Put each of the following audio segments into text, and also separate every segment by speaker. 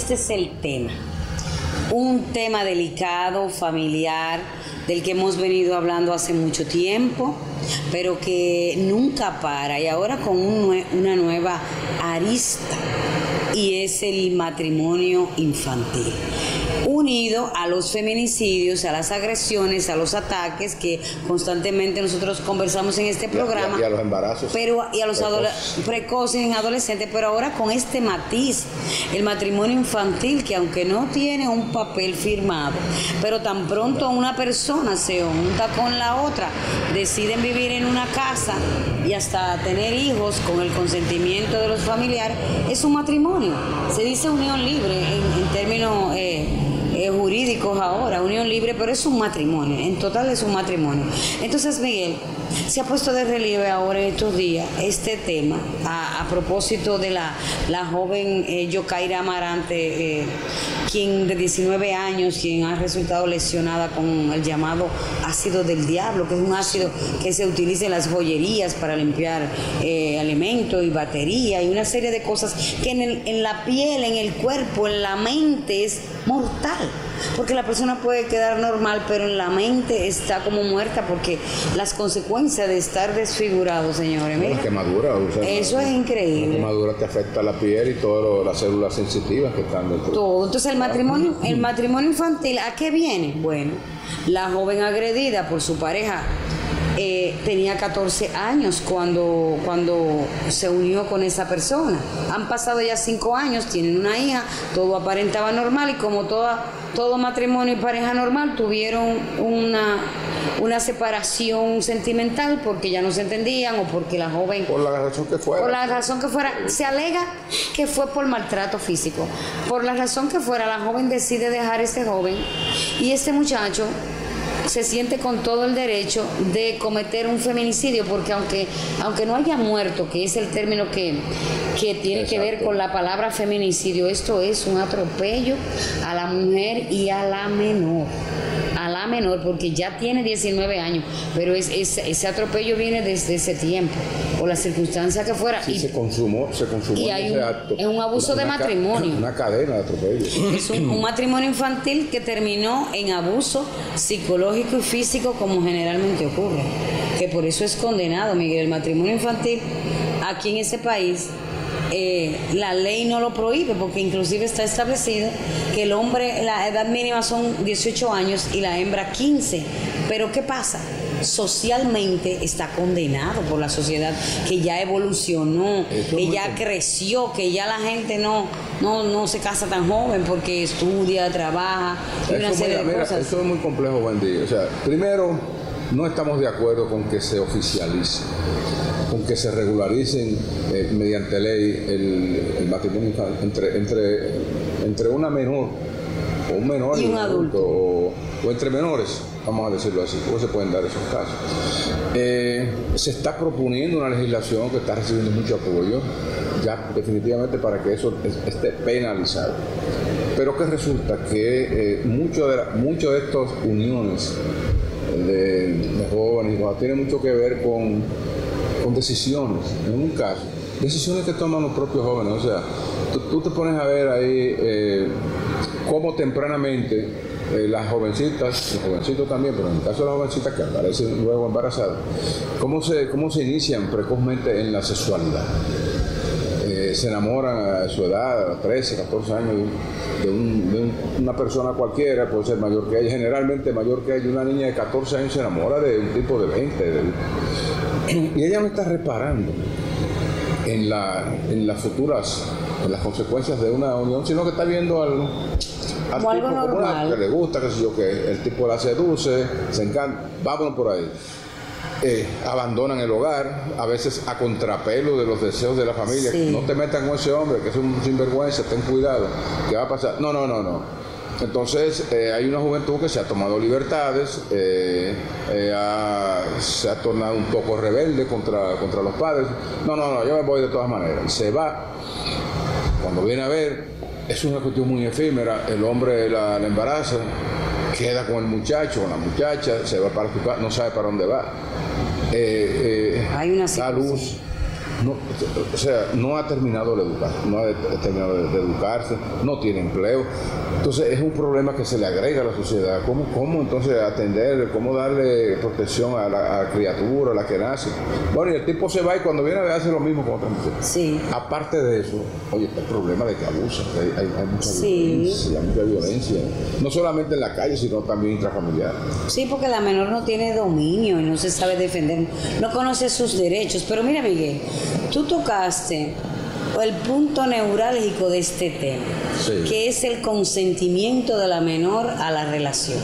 Speaker 1: este es el tema. Un tema delicado, familiar, del que hemos venido hablando hace mucho tiempo, pero que nunca para, y ahora con una nueva arista, y es el matrimonio infantil, unido a los feminicidios, a las agresiones, a los ataques que constantemente nosotros conversamos en este programa,
Speaker 2: y a los embarazos,
Speaker 1: y a los precoces en adolescentes, pero ahora con este matiz, el matrimonio infantil, que aunque no tiene un papel firmado, pero tan pronto una persona se junta con la otra, deciden vivir en una casa y hasta tener hijos con el consentimiento de los familiares, es un matrimonio. Se dice unión libre en términos jurídicos ahora, unión libre, pero es un matrimonio, en total es un matrimonio. Entonces, Miguel, se ha puesto de relieve ahora en estos días este tema a propósito de la joven Yokaira Amarante, quien de 19 años, quien ha resultado lesionada con el llamado ácido del diablo, que es un ácido que se utiliza en las joyerías para limpiar alimentos y batería y una serie de cosas que en la piel, en el cuerpo, en la mente es mortal. Porque la persona puede quedar normal, pero en la mente está como muerta, porque las consecuencias de estar desfigurado, señores, mira,
Speaker 2: la quemadura, o sea,
Speaker 1: eso es increíble.
Speaker 2: La quemadura te afecta a la piel y todas las células sensitivas que están dentro.
Speaker 1: Todo. Entonces el matrimonio infantil, ¿a qué viene? Bueno, la joven agredida por su pareja tenía 14 años cuando se unió con esa persona. Han pasado ya 5 años, tienen una hija, todo aparentaba normal, y como todo matrimonio y pareja normal, tuvieron una separación sentimental porque ya no se entendían, o porque la joven,
Speaker 2: por la razón que fuera.
Speaker 1: Por la razón que fuera, se alega que fue por maltrato físico. Por la razón que fuera, la joven decide dejar a ese joven, y este muchacho se siente con todo el derecho de cometer un feminicidio, porque aunque no haya muerto, que es el término que tiene Exacto. que ver con la palabra feminicidio, esto es un atropello a la mujer y a la menor, porque ya tiene 19 años, pero ese atropello viene desde ese tiempo, por la circunstancia que fuera.
Speaker 2: Sí, se consumó
Speaker 1: y hay ese acto. Es un abuso de matrimonio.
Speaker 2: Una cadena de atropellos.
Speaker 1: Es un matrimonio infantil que terminó en abuso psicológico y físico, como generalmente ocurre, que por eso es condenado, Miguel. El matrimonio infantil aquí en ese país, la ley no lo prohíbe, porque inclusive está establecido que el hombre, la edad mínima son 18 años y la hembra 15. Pero ¿qué pasa? Socialmente está condenado por la sociedad, que ya evolucionó, que ya creció, que ya la gente no se casa tan joven porque estudia, trabaja y una serie de cosas.
Speaker 2: Eso es muy complejo, Wendy. O sea, primero, no estamos de acuerdo con que se oficialice, con que se regularicen mediante ley el matrimonio entre una menor o un menor
Speaker 1: y un adulto,
Speaker 2: o entre menores, vamos a decirlo así, ¿cómo se pueden dar esos casos? Se está proponiendo una legislación que está recibiendo mucho apoyo, ya definitivamente, para que eso esté penalizado. Pero que resulta que mucho de estas uniones de jóvenes tienen mucho que ver con decisiones, en un caso, decisiones que toman los propios jóvenes. O sea, tú te pones a ver ahí cómo tempranamente las jovencitas, los jovencitos también, pero en el caso de las jovencitas que aparecen luego embarazadas, cómo se inician precozmente en la sexualidad. Se enamoran a su edad, a los 13, 14 años, de una persona cualquiera, puede ser mayor que ella, generalmente mayor que ella. Una niña de 14 años se enamora de un tipo de 20, y ella no está reparando en las consecuencias de una unión, sino que está viendo algo
Speaker 1: normal,
Speaker 2: que le gusta, que sé yo, que el tipo la seduce, se encanta, vámonos por ahí. Abandonan el hogar, a veces a contrapelo de los deseos de la familia.
Speaker 1: Sí.
Speaker 2: No te metas con ese hombre, que es un sinvergüenza, ten cuidado, ¿qué va a pasar? No. Entonces hay una juventud que se ha tomado libertades, se ha tornado un poco rebelde contra los padres. No, yo me voy de todas maneras. Y se va. Cuando viene a ver, es una cuestión muy efímera. El hombre la embaraza, queda con el muchacho, con la muchacha, se va para su casa, no sabe para dónde va.
Speaker 1: Hay una
Speaker 2: da luz, o sea, no ha terminado de educarse, no ha terminado de educarse, no tiene empleo. Entonces es un problema que se le agrega a la sociedad. ¿Cómo entonces atender, cómo darle protección a la criatura, a la que nace? Bueno, y el tipo se va y cuando viene a ver hace lo mismo con otra mujer.
Speaker 1: Sí.
Speaker 2: Aparte de eso, oye, está el problema de que abusa, hay mucha violencia, no solamente en la calle, sino también intrafamiliar.
Speaker 1: Sí, porque la menor no tiene dominio y no se sabe defender, no conoce sus derechos. Pero mira, Miguel, tú tocaste el punto neurálgico de este tema, que es el consentimiento de la menor a la relación.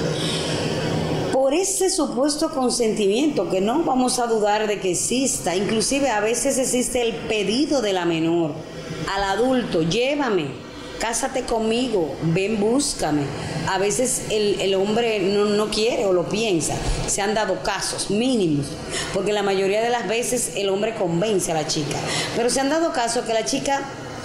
Speaker 1: Por ese supuesto consentimiento, que no vamos a dudar de que exista, inclusive a veces existe el pedido de la menor al adulto: llévame, cásate conmigo, ven, búscame. A veces el hombre no quiere o lo piensa. Se han dado casos mínimos, porque la mayoría de las veces el hombre convence a la chica, pero se han dado casos que la chica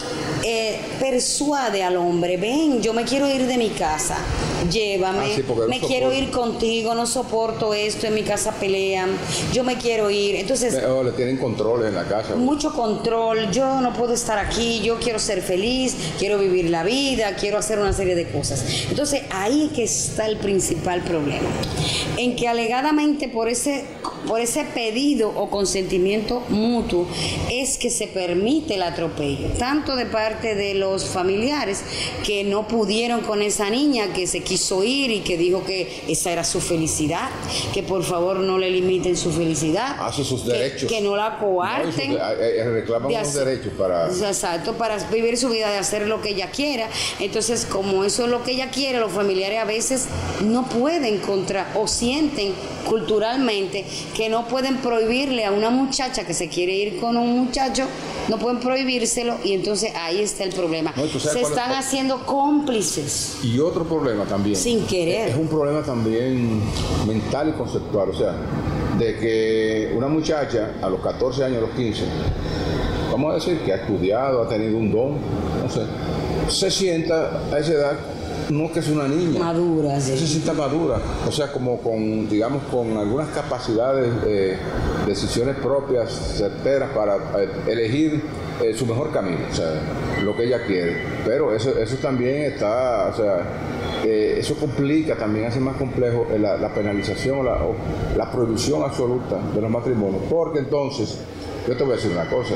Speaker 1: persuade al hombre: ven, yo me quiero ir de mi casa, llévame, me quiero ir contigo, no soporto esto, en mi casa pelean, yo me quiero ir. Entonces
Speaker 2: le tienen control en la casa,
Speaker 1: mucho control, yo no puedo estar aquí, yo quiero ser feliz, quiero vivir la vida, quiero hacer una serie de cosas. Entonces ahí es que está el principal problema, en que alegadamente por ese pedido o consentimiento mutuo es que se permite el atropello, tanto de parte de los familiares que no pudieron con esa niña, que se quiso ir y que dijo que esa era su felicidad, que por favor no le limiten su felicidad,
Speaker 2: sus derechos,
Speaker 1: que no la coarten,
Speaker 2: reclaman unos derechos
Speaker 1: para vivir su vida, de hacer lo que ella quiera. Entonces, como eso es lo que ella quiere, los familiares a veces no pueden o sienten culturalmente que no pueden prohibirle a una muchacha que se quiere ir con un muchacho, no pueden prohibírselo, y entonces ahí está el problema. Se están haciendo cómplices.
Speaker 2: Y otro problema también,
Speaker 1: sin querer,
Speaker 2: es un problema también mental y conceptual, o sea, de que una muchacha a los 14 años, a los 15, vamos a decir que ha estudiado, ha tenido un don, no sé, se sienta a esa edad, no que es una niña
Speaker 1: madura, sí.
Speaker 2: Se sienta madura, o sea, como con algunas capacidades, decisiones propias, certeras, para elegir su mejor camino, o sea, lo que ella quiere. Pero eso también está, o sea, eso complica, también hace más complejo la penalización o la prohibición absoluta de los matrimonios, porque entonces, yo te voy a decir una cosa,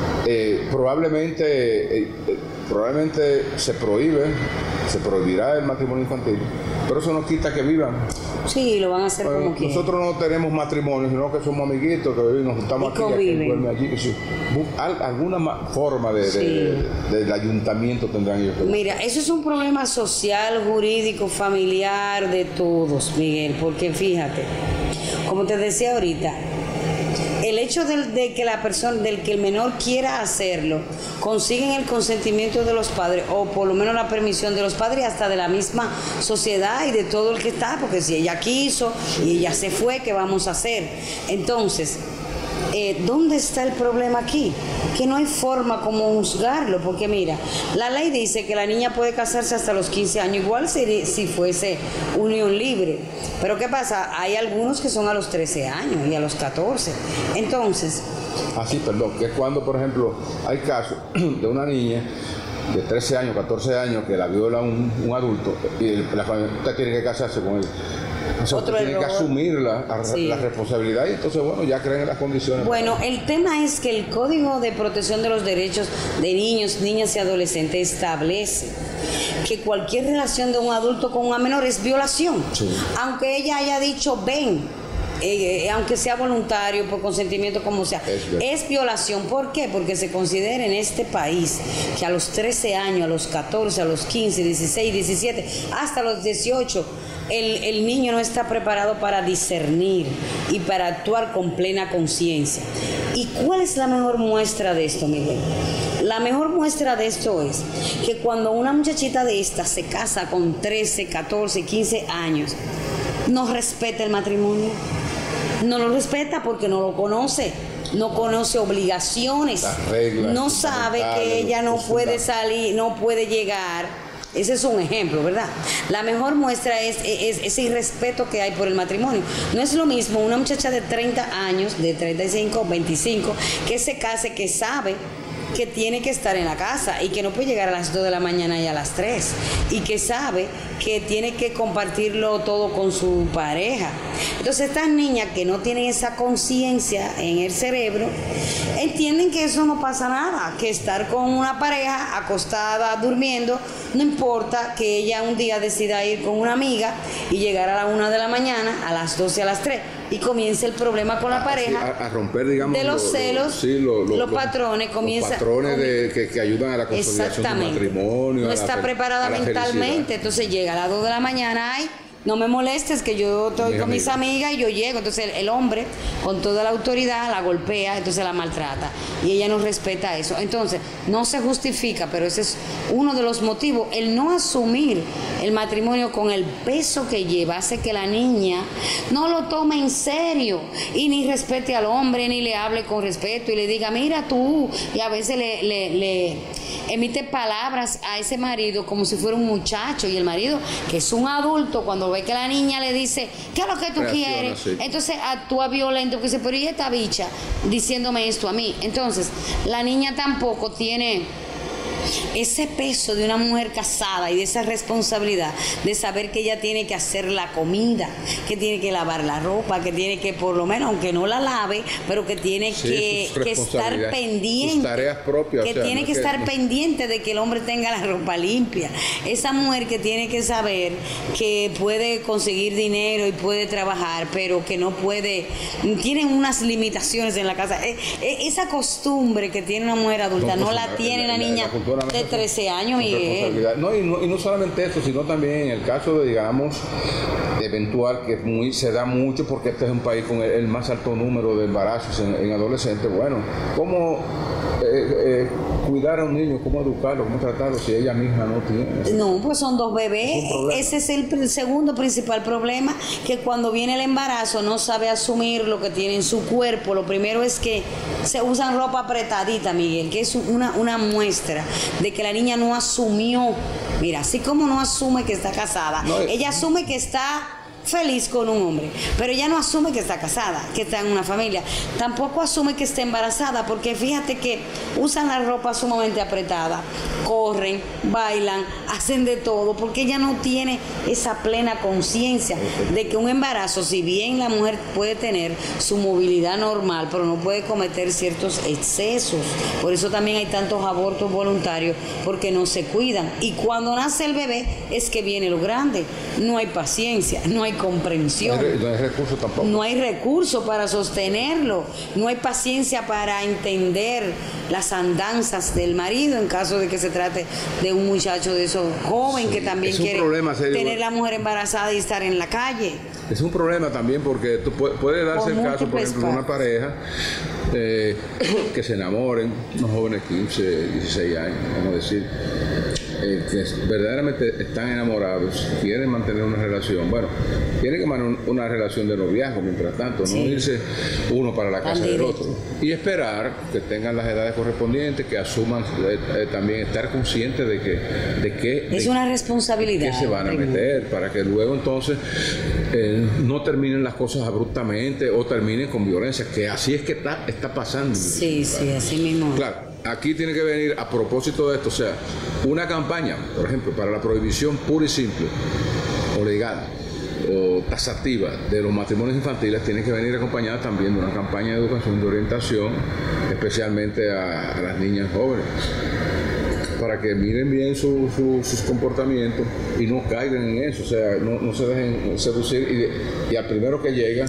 Speaker 2: probablemente se prohibirá el matrimonio infantil, pero eso no quita que vivan.
Speaker 1: Sí, lo van a hacer como quieran.
Speaker 2: Nosotros no tenemos matrimonio, sino que somos amiguitos, que nos juntamos aquí, alguna forma del ayuntamiento tendrán ellos.
Speaker 1: Mira, eso es un problema social, jurídico, familiar, de todos, Miguel, porque fíjate, como te decía ahorita, el hecho de que la persona, del que el menor quiera hacerlo, consiguen el consentimiento de los padres, o por lo menos la permisión de los padres, hasta de la misma sociedad y de todo el que está, porque si ella quiso y ella se fue, ¿qué vamos a hacer? Entonces, ¿dónde está el problema aquí? Que no hay forma como juzgarlo, porque mira, la ley dice que la niña puede casarse hasta los 15 años, igual si fuese unión libre. Pero ¿qué pasa? Hay algunos que son a los 13 años y a los 14. Entonces...
Speaker 2: que es cuando, por ejemplo, hay casos de una niña de 13 años, 14 años, que la viola un adulto y la familia tiene que casarse con él. O sea, tiene que asumir la responsabilidad, y entonces, bueno, ya creen las condiciones.
Speaker 1: Bueno, el tema es que el Código de Protección de los Derechos de Niños, Niñas y Adolescentes establece que cualquier relación de un adulto con una menor es violación. Sí. Aunque ella haya dicho ven, aunque sea voluntario, por consentimiento, como sea, es violación. ¿Por qué? Porque se considera en este país que a los 13 años, a los 14, a los 15, 16, 17, hasta los 18, el niño no está preparado para discernir y para actuar con plena conciencia. ¿Y cuál es la mejor muestra de esto, Miguel? La mejor muestra de esto es que cuando una muchachita de esta se casa con 13, 14, 15 años, no respeta el matrimonio. No lo respeta porque no lo conoce, no conoce obligaciones,
Speaker 2: las reglas,
Speaker 1: no sabe que ella no puede salir, no puede llegar Ese es un ejemplo, ¿verdad? La mejor muestra es ese irrespeto que hay por el matrimonio. No es lo mismo una muchacha de 30 años, de 35, 25, que se case, que sabe que tiene que estar en la casa y que no puede llegar a las 2 de la mañana y a las 3, y que sabe que tiene que compartirlo todo con su pareja. Entonces estas niñas que no tienen esa conciencia en el cerebro entienden que eso no pasa nada, que estar con una pareja acostada durmiendo, no importa que ella un día decida ir con una amiga y llegar a la 1 de la mañana, a las 12, a las 3, y comienza el problema con la pareja,
Speaker 2: a romper, digamos,
Speaker 1: de los celos, los patrones, comienza
Speaker 2: que ayudan a la consolidación del matrimonio.
Speaker 1: No está preparada mentalmente, entonces llega a las 2 de la mañana, ay, no me molestes que yo estoy con mis amigas y yo llego. Entonces el hombre con toda la autoridad la golpea, entonces la maltrata y ella no respeta eso. Entonces no se justifica, pero ese es uno de los motivos. El no asumir el matrimonio con el peso que lleva hace que la niña no lo tome en serio y ni respete al hombre, ni le hable con respeto y le diga, mira tú, y a veces le emite palabras a ese marido como si fuera un muchacho, y el marido, que es un adulto, cuando ve que la niña le dice, ¿qué es lo que tú quieres? Sí. Entonces actúa violento, que dice, pero ¿y esta bicha diciéndome esto a mí? Entonces la niña tampoco tiene ese peso de una mujer casada y de esa responsabilidad de saber que ella tiene que hacer la comida, que tiene que lavar la ropa, que tiene que, por lo menos, aunque no la lave, pero que tiene que estar pendiente, sus tareas propias, que tiene que estar pendiente de que el hombre tenga la ropa limpia. Esa mujer que tiene que saber que puede conseguir dinero y puede trabajar, pero que no puede, tiene unas limitaciones en la casa. Esa costumbre que tiene una mujer adulta no la tiene la niña de 13 años, Miguel.
Speaker 2: No, y no solamente eso, sino también en el caso de, digamos, eventual, que se da mucho porque este es un país con el más alto número de embarazos en adolescentes. Bueno, ¿cómo cuidar a un niño? ¿Cómo educarlo? ¿Cómo tratarlo si ella misma no tiene?
Speaker 1: No, pues son 2 bebés. Ese es el segundo principal problema, que cuando viene el embarazo no sabe asumir lo que tiene en su cuerpo. Lo primero es que se usan ropa apretadita, Miguel, que es una muestra de que la niña no asumió. Mira, así como no asume que está casada, ella asume que está feliz con un hombre, pero ella no asume que está casada, que está en una familia. Tampoco asume que está embarazada, porque fíjate que usan la ropa sumamente apretada, corren, bailan, hacen de todo, porque ella no tiene esa plena conciencia de que un embarazo, si bien la mujer puede tener su movilidad normal, pero no puede cometer ciertos excesos. Por eso también hay tantos abortos voluntarios, porque no se cuidan. Y cuando nace el bebé es que viene lo grande. No hay paciencia, no hay comprensión.
Speaker 2: No hay recursos tampoco.
Speaker 1: No hay recursos para sostenerlo. No hay paciencia para entender las andanzas del marido en caso de que se trate de un muchacho de esos joven, que también quiere tener la mujer embarazada y estar en la calle.
Speaker 2: Es un problema también porque puede darse el caso, por ejemplo, de una pareja que se enamoren, unos jóvenes 15, 16 años, vamos a decir, que verdaderamente están enamorados, quieren mantener una relación. Bueno, tienen que mantener una relación de noviazgo mientras tanto, no irse uno para la casa del otro. Y esperar que tengan las edades correspondientes, que asuman también estar conscientes de que
Speaker 1: es una responsabilidad
Speaker 2: que se van a meter, para que luego entonces no terminen las cosas abruptamente o terminen con violencia, que así es que está pasando.
Speaker 1: Sí, así mismo.
Speaker 2: Claro. Aquí tiene que venir, a propósito de esto, o sea, una campaña, por ejemplo, para la prohibición pura y simple, o legal, o taxativa de los matrimonios infantiles, tiene que venir acompañada también de una campaña de educación, de orientación, especialmente a las niñas jóvenes, para que miren bien sus comportamientos y no caigan en eso, o sea, no se dejen seducir y al primero que llega,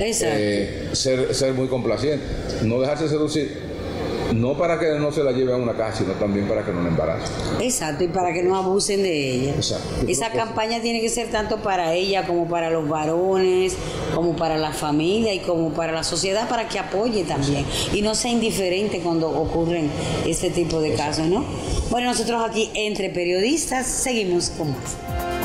Speaker 2: ser muy complaciente, no dejarse seducir. No para que no se la lleve a una casa, sino también para que no la embaracen.
Speaker 1: Exacto, y para que no abusen de ella.
Speaker 2: Exacto.
Speaker 1: Esa campaña tiene que ser tanto para ella como para los varones, como para la familia y como para la sociedad, para que apoye también y no sea indiferente cuando ocurren este tipo de casos, ¿no? Bueno, nosotros aquí, Entre Periodistas, seguimos con más.